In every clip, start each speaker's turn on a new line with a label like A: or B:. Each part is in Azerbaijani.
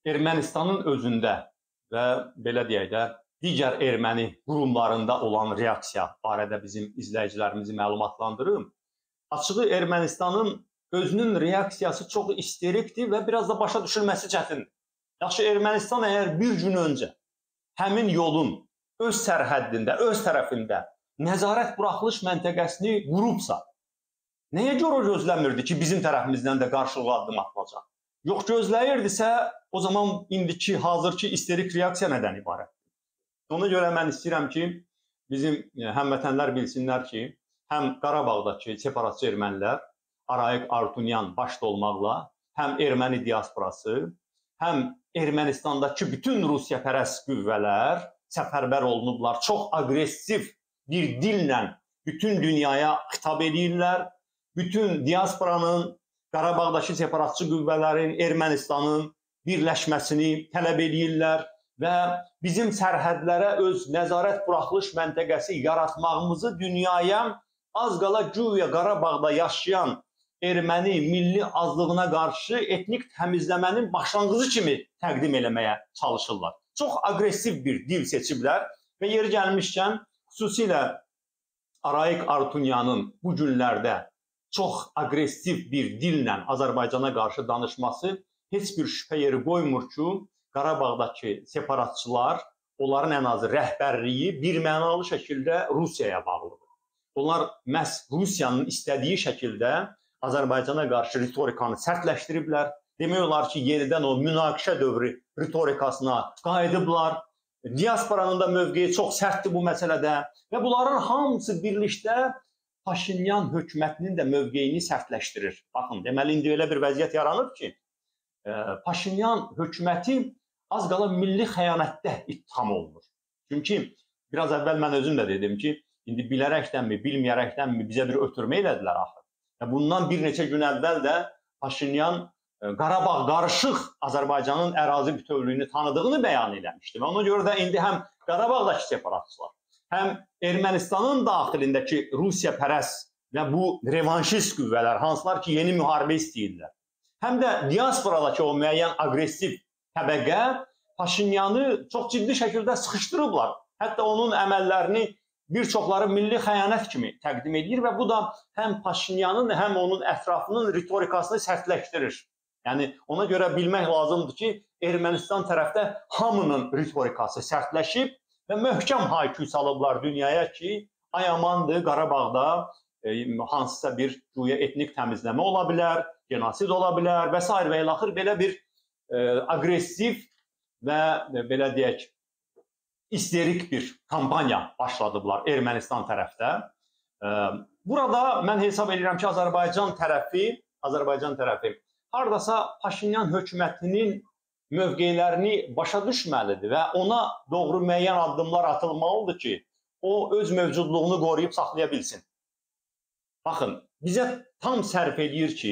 A: Ermənistanın özündə və belə deyək də, digər erməni qurumlarında olan reaksiya barədə bizim izləyicilərimizi məlumatlandırım. Açığı Ermənistanın özünün reaksiyası çox isterikdir və biraz da başa düşülməsi çətindir. Yaxşı, Ermənistan əgər bir gün öncə həmin yolun öz sərhəddində, öz tərəfində nəzarət buraxılış məntəqəsini qurubsa, nəyə görə gözləmirdi ki, bizim tərəfimizdən də qarşılıqlı addım atılacaq? Yox, gözləyirdisə, o zaman indiki, hazırki isterik reaksiya nədən ibarətdir? Ona görə mən istəyirəm ki, bizim həmvətənlər bilsinlər ki, həm Qarabağdakı separatçı ermənilər, Arayik Artunyan başda olmaqla, həm erməni diasporası, həm Ermənistandakı bütün Rusiyapərəst qüvvələr səfərbər olunublar. Çox aqressiv bir dillə bütün dünyaya xitab edirlər. Bütün diasporanın, Qarabağdakı separatçı qüvvələrin, Ermənistanın birləşməsini tələb edirlər və bizim sərhədlərə öz nəzarət buraxılış məntəqəsi yaratmağımızı dünyaya az qala güya Qarabağda yaşayan erməni milli azlığına qarşı etnik təmizləmənin başlanğıcı kimi təqdim eləməyə çalışırlar. Çox aqressiv bir dil seçiblər və yeri gəlmişkən, xüsusilə Arayik Artunyanın bu günlərdə çox aqressiv bir dillə Azərbaycana qarşı danışması heç bir şübhə yeri qoymur ki, Qarabağdakı separatçılar, onların ən azı rəhbərliyi birmənalı şəkildə Rusiyaya bağlıdır. Onlar məhz Rusiyanın istədiyi şəkildə Azərbaycana qarşı ritorikanı sərtləşdiriblər. Demək olar ki, yenidən o münaqişə dövrü ritorikasına qayıdıblar. Diasporanın da mövqeyi çox sərtdir bu məsələdə və bunların hamısı birlikdə Paşinyan hökumətinin də mövqeyini sərtləşdirir. Baxın, deməli, indi elə bir vəziyyət yaranıb ki, Paşinyan hökuməti az qala milli xəyanətdə ittiham olunur. Çünki biraz əvvəl mən özüm də dedim ki, indi bilərəkdənmi, bilməyərəkdənmi bizə bir ötürmə elədilər axı. Bundan bir neçə gün əvvəl də Paşinyan Qarabağ qarışıq Azərbaycanın ərazi bütövlüyünü tanıdığını bəyan eləmişdi. Və ona görə də indi həm Qarabağdakı separatçılar, həm Ermənistanın daxilindəki Rusiyapərəst və bu revanşist qüvvələr, hansılar ki, yeni müharibə istəyirlər, həm də diasporadakı o müəyyən aqressiv təbəqə Paşinyanı çox ciddi şəkildə sıxışdırıblar. Hətta onun əməllərini bir çoxları milli xəyanət kimi təqdim edir və bu da həm Paşinyanın, həm onun ətrafının ritorikasını sərtləşdirir. Yəni, ona görə bilmək lazımdır ki, Ermənistan tərəfdə hamının ritorikası sərtləşib və möhkəm hayküy salıblar dünyaya ki, ay amandır, Qarabağda hansısa bir güya etnik təmizləmə ola bilər, genosid ola bilər və s. və ilaxır belə bir aqressiv və belə deyək, isterik bir kampaniya başladıblar Ermənistan tərəfdə. Burada mən hesab edirəm ki, Azərbaycan tərəfi hardasa Paşinyan hökumətinin mövqeylərini başa düşməlidir və ona doğru müəyyən addımlar atılmalıdır ki, o öz mövcudluğunu qoruyub saxlaya bilsin. Baxın, bizə tam sərf edir ki,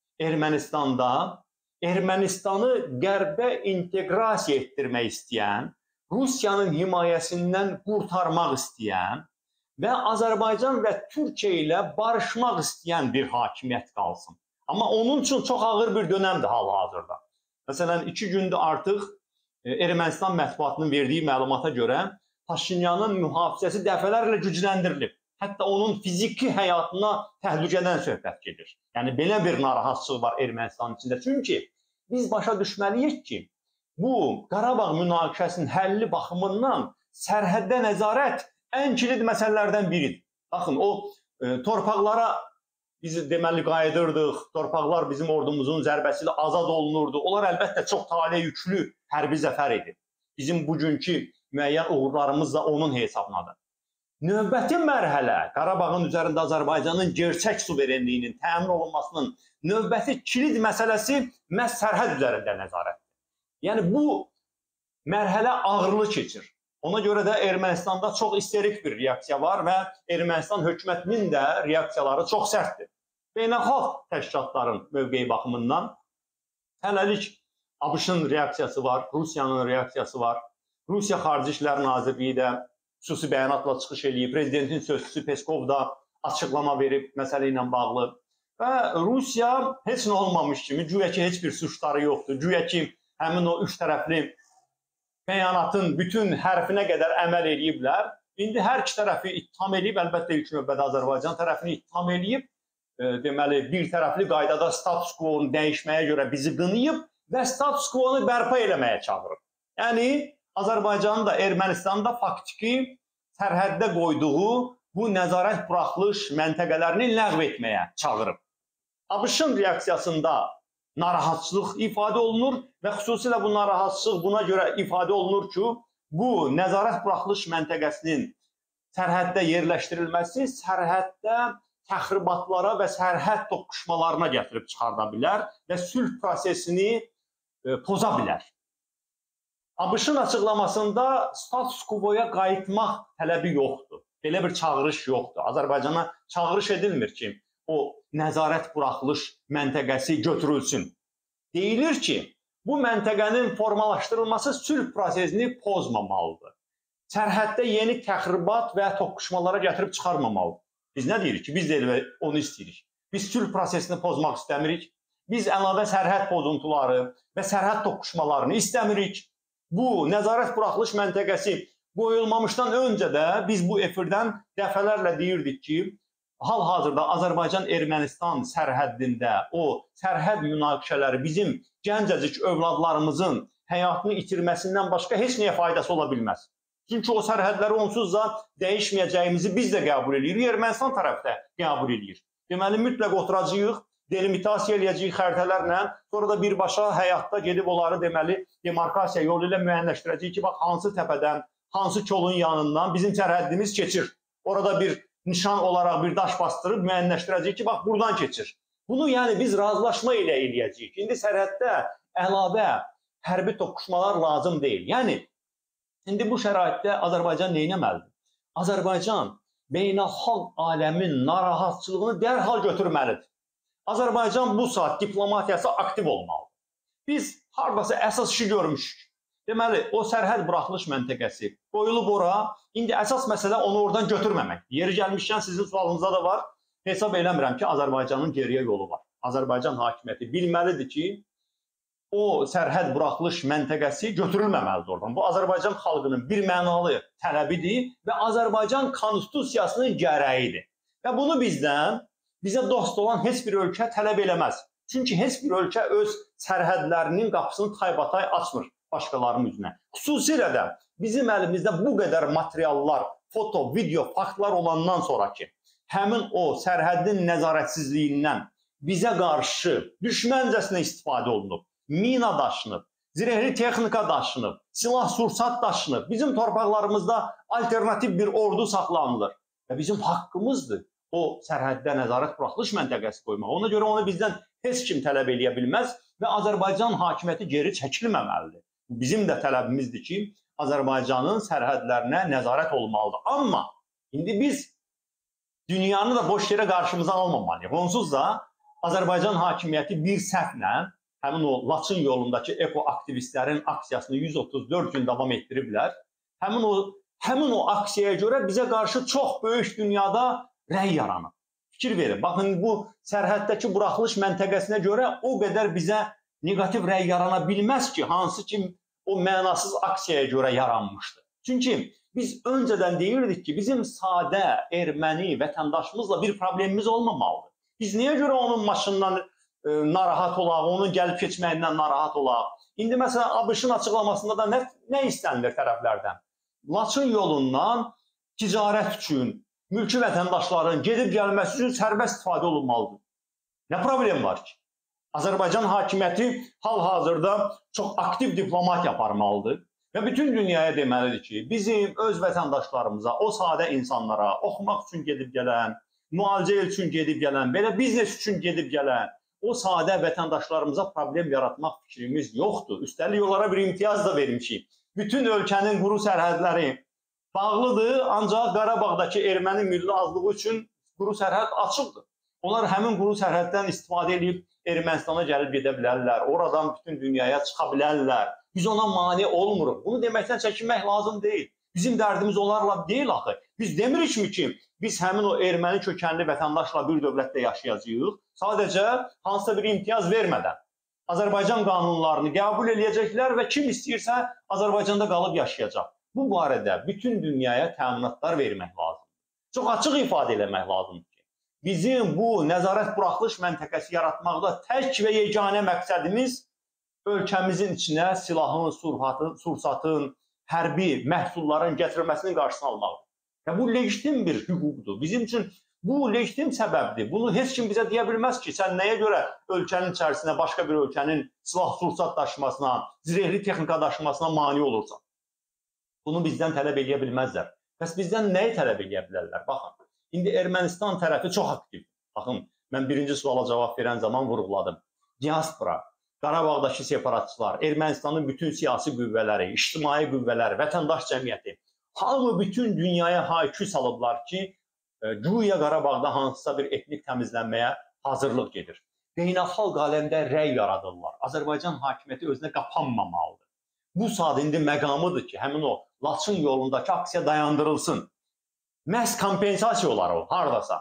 A: Ermənistanı qərbə inteqrasiya etdirmək istəyən, Rusiyanın himayəsindən qurtarmaq istəyən və Azərbaycan və Türkiyə ilə barışmaq istəyən bir hakimiyyət qalsın. Amma onun üçün çox ağır bir dönəmdir hal-hazırda. Məsələn, 2 gündür artıq Ermənistan mətbuatının verdiyi məlumata görə Paşinyanın mühafizəsi dəfələrlə gücləndirilib. Hətta onun fiziki həyatına təhlükədən söhbət gedir. Yəni, belə bir narahatçılıq var Ermənistanın içində. Çünki biz başa düşməliyik ki, bu Qarabağ münaqişəsinin həlli baxımından sərhəddə nəzarət ən kilit məsələlərdən biridir. Baxın, o torpaqlara biz deməli qayıdırdıq, torpaqlar bizim ordumuzun zərbəsi ilə azad olunurdu. Onlar əlbəttə çox tale yüklü hərbi zəfər idi. Bizim bugünkü müəyyən uğurlarımız da onun hesabınadır. Növbəti mərhələ, Qarabağın üzərində Azərbaycanın gerçək suverenliyinin təmin olunmasının növbəti kilit məsələsi məhz sərhəd üzərində nəzarətdir. Yəni, bu mərhələ ağırlı keçir. Ona görə də Ermənistanda çox isterik bir reaksiya var və Ermənistan hökumətinin də reaksiyaları çox sərtdir. Beynəlxalq təşkilatların mövqeyi baxımından hələlik ABŞ-ın reaksiyası var, Rusiyanın reaksiyası var. Rusiya Xarici İşlər Nazirliyi də xüsusi bəyanatla çıxış edib, prezidentin sözçüsü Peskov da açıqlama verib məsələ ilə bağlı. Və Rusiya heç nə olmamış kimi, güya ki, heç bir suçları yoxdur, güya ki, həmin o üç tərəfli bəyanatın bütün hərfinə qədər əməl ediblər. İndi hər iki tərəfi ittiham edib, əlbəttə ilk növbədə Azərbaycan tərəfini ittiham edib, deməli bir tərəfli qaydada status quo-nu dəyişməyə görə bizi qınayıb və status quo-nu bərpa eləməyə çağırıb. Yəni Azərbaycanın da Ermənistanın da faktiki sərhəddə qoyduğu bu nəzarət buraxılış məntəqələrini ləğv etməyə çağırıb. ABŞ-ın reaksiyasında narahatçılıq ifadə olunur və xüsusilə bu narahatçılıq buna görə ifadə olunur ki, bu nəzarət buraxılış məntəqəsinin sərhəddə yerləşdirilməsi sərhəddə təxribatlara və sərhəd toqquşmalarına gətirib çıxarda bilər və sülh prosesini poza bilər. ABŞ-ın açıqlamasında status quo-ya qayıtmaq tələbi yoxdur. Belə bir çağırış yoxdur. Azərbaycana çağırış edilmir ki, o nəzarət buraxılış məntəqəsi götürülsün. Deyilir ki, bu məntəqənin formalaşdırılması sülh prosesini pozmamalıdır. Sərhəddə yeni təxribat və toqquşmalara gətirib çıxarmamalıdır. Biz nə deyirik ki, biz də onu istəyirik. Biz sülh prosesini pozmaq istəmirik. Biz əlavə sərhəd pozuntuları və sərhəd toqquşmalarını istəmirik. Bu nəzarət buraxılış məntəqəsi qoyulmamışdan öncə də biz bu efirdən dəfələrlə deyirdik ki, hal-hazırda Azərbaycan-Ermənistan sərhəddində o sərhəd münaqişələri bizim gəncəcik övladlarımızın həyatını itirməsindən başqa heç nəyə faydası ola bilməz. Çünki o sərhədləri onsuz da dəyişməyəcəyimizi biz də qəbul edirik, Ermənistan tərəfi də qəbul edir. Deməli, mütləq oturacağıq, delimitasiya eləyəcəyik xəritələrlə, sonra da birbaşa həyatda gedib onları deməli demarkasiya yolu ilə müəyyənləşdirəcəyik ki, bax, hansı təpədən, hansı kolun yanından bizim sərhəddimiz keçir. Orada bir nişan olaraq bir daş bastırıb müəyyənləşdirəcəyik ki, bax, buradan keçir. Bunu yəni biz razılaşma ilə eləyəcəyik. İndi sərhəddə əlavə hərbi toqquşmalar lazım deyil. Yəni, indi bu şəraitdə Azərbaycan nə etməlidir? Azərbaycan beynəlxalq aləmin narahatçılığını dərhal götürməlidir. Azərbaycan bu saat diplomatiyası aktiv olmalıdır. Biz haradasa əsas işi görmüşük. Deməli, o sərhəd buraxılış məntəqəsi qoyulub ora, indi əsas məsələ onu oradan götürməmək. Yeri gəlmişkən sizin sualınızda da var. Hesab eləmirəm ki, Azərbaycanın geriyə yolu var. Azərbaycan hakimiyyəti bilməlidir ki, o sərhəd buraxılış məntəqəsi götürülməməlidir oradan. Bu, Azərbaycan xalqının bir mənalı tələbidir və Azərbaycan konstitusiyasının gərəyidir. Və bunu bizə dost olan heç bir ölkə tələb eləməz. Çünki heç bir ölkə öz sərhədlərinin qapısını taybatay açmır başqalarının üzünə. Xüsusilə də bizim əlimizdə bu qədər materiallar, foto, video, faktlar olandan sonra ki, həmin o sərhədin nəzarətsizliyindən bizə qarşı düşməncəsinə istifadə olunub, mina daşınıb, zirehli texnika daşınıb, silah-sursat daşınıb, bizim torpaqlarımızda alternativ bir ordu saxlanılır və bizim haqqımızdır o sərhəddə nəzarət buraxılış məntəqəsi qoymaq. Ona görə onu bizdən heç kim tələb eləyə bilməz və Azərbaycan hakimiyyəti geri çəkilməməlidir. Bizim də tələbimizdir ki, Azərbaycanın sərhədlərinə nəzarət olmalıdır. Amma indi biz dünyanı da boş yerə qarşımıza almamalıyıq. Onsuz da Azərbaycan hakimiyyəti bir səhvlə həmin o Laçın yolundakı ekoaktivistlərin aksiyasını 134 gün davam etdiriblər. Həmin o aksiyaya görə bizə qarşı çox böyük dünyada rəy yaranıb. Fikir verin, baxın bu sərhəddəki buraxılış məntəqəsinə görə o qədər bizə negativ rəy yarana bilməz ki, hansı ki o mənasız aksiyaya görə yaranmışdır. Çünki biz öncədən deyirdik ki, bizim sadə erməni vətəndaşımızla bir problemimiz olmamalıdır. Biz niyə görə onun maşından narahat olaq, onun gəlib keçməyindən narahat olaq? İndi məsələn, ABŞ-ın açıqlamasında da nə istənilir tərəflərdən? Laçın yolundan ticarət üçün, mülki vətəndaşların gedib gəlməsi üçün sərbəst istifadə olunmalıdır. Nə problem var ki? Azərbaycan hakimiyyəti hal-hazırda çox aktiv diplomatiya aparmalıdır və bütün dünyaya deməlidir ki, bizim öz vətəndaşlarımıza, o sadə insanlara, oxumaq üçün gedib gələn, müalicə üçün gedib gələn, belə biznes üçün gedib gələn, o sadə vətəndaşlarımıza problem yaratmaq fikrimiz yoxdur. Üstəlik onlara bir imtiyaz da vermişik. Bütün ölkənin quru sərhədləri bağlıdır, ancaq Qarabağdakı erməni milli azlığı üçün quru sərhəd açıqdır. Onlar həmin quru sərhəddən istifadə edib Ermənistana gəlib gedə bilərlər, oradan bütün dünyaya çıxa bilərlər. Biz ona mane olmuruq. Bunu deməkdən çəkinmək lazım deyil. Bizim dərdimiz onlarla deyil axı. Biz demirik mi ki, biz həmin o erməni kökənli vətəndaşla bir dövlətdə yaşayacağıq, sadəcə hansısa bir imtiyaz vermədən. Azərbaycan qanunlarını qəbul edəcəklər və kim istəyirsə Azərbaycanda qalıb yaşayacaq. Bu barədə bütün dünyaya təminatlar vermək lazımdır. Çox açıq ifadə etmək lazımdır ki, bizim bu nəzarət buraxılış məntəqəsi yaratmaqda tək və yeganə məqsədimiz ölkəmizin içinə silahın, sursatın, hərbi məhsulların gətirilməsinin qarşısını almaqdır. Və bu legitim bir hüquqdur. Bizim üçün bu legitim səbəbdir. Bunu heç kim bizə deyə bilməz ki, sən nəyə görə ölkənin içərisinə başqa bir ölkənin silah-sursat daşımasına, zirehli texnika daşımasına mane olursan. Bunu bizdən tələb edə bilməzlər. Bəs bizdən nəyi tələb edə bilərlər? Baxın, indi Ermənistan tərəfi çox aktiv. Baxın, mən birinci suala cavab verən zaman vurğuladım. Diaspora, Qarabağdakı separatçılar, Ermənistanın bütün siyasi qüvvələri, ictimai qüvvələri, vətəndaş cəmiyyəti, hamı bütün dünyaya haykü salıblar ki, güya Qarabağda hansısa bir etnik təmizlənməyə hazırlıq gedir. Beynəlxalq aləmdə rəy yaradırlar. Azərbaycan hakimiyyəti özünə qapanmamalıdır. Bu saat indi məqamıdır ki, həmin o Laçın yolundakı aksiya dayandırılsın. Məhz kompensasiya olar o, haradasa.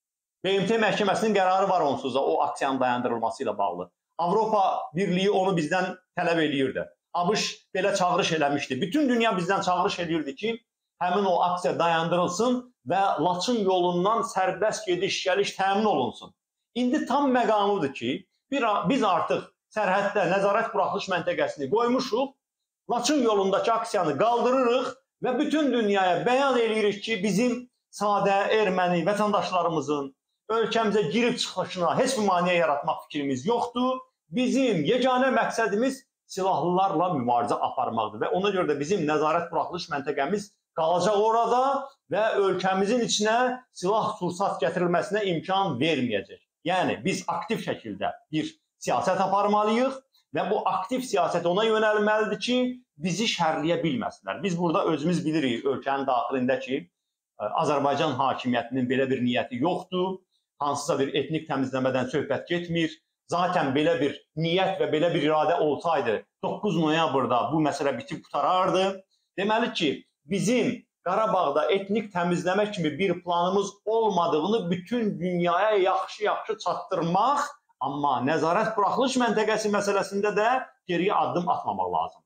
A: BMT məhkəməsinin qərarı var onsuz da o aksiyanın dayandırılması ilə bağlı. Avropa Birliyi onu bizdən tələb eləyirdi. ABŞ belə çağırış eləmişdi. Bütün dünya bizdən çağırış eləyirdi ki, həmin o aksiya dayandırılsın və Laçın yolundan sərbəst gediş-gəliş təmin olunsun. İndi tam məqamıdır ki, biz artıq sərhəddə nəzarət buraxılış məntəqəsini qoymuşuq, Laçın yolundakı aksiyanı qaldırırıq və bütün dünyaya bəyan eləyirik ki, bizim sadə erməni vətəndaşlarımızın ölkəmizə girib çıxışına heç bir maneə yaratmaq fikrimiz yoxdur. Bizim yeganə məqsədimiz silahlılarla mübarizə aparmaqdır və ona görə də bizim nəzarət buraxılış məntəqəmiz qalacaq orada və ölkəmizin içinə silah-sursat gətirilməsinə imkan verməyəcək. Yəni, biz aktiv şəkildə bir siyasət aparmalıyıq və bu aktiv siyasət ona yönəlməlidir ki, bizi şərləyə bilməsinlər. Biz burada özümüz bilirik ölkənin daxilində ki, Azərbaycan hakimiyyətinin belə bir niyyəti yoxdur. Hansısa bir etnik təmizləmədən söhbət getmir. Zaten belə bir niyyət və belə bir iradə olsaydı 9 noyabrda bu məsələ bitib qutarardı. Deməli ki, bizim Qarabağda etnik təmizləmə kimi bir planımız olmadığını bütün dünyaya yaxşı-yaxşı çatdırmaq, amma nəzarət buraxılış məntəqəsi məsələsində də geriyə addım atmamaq lazım.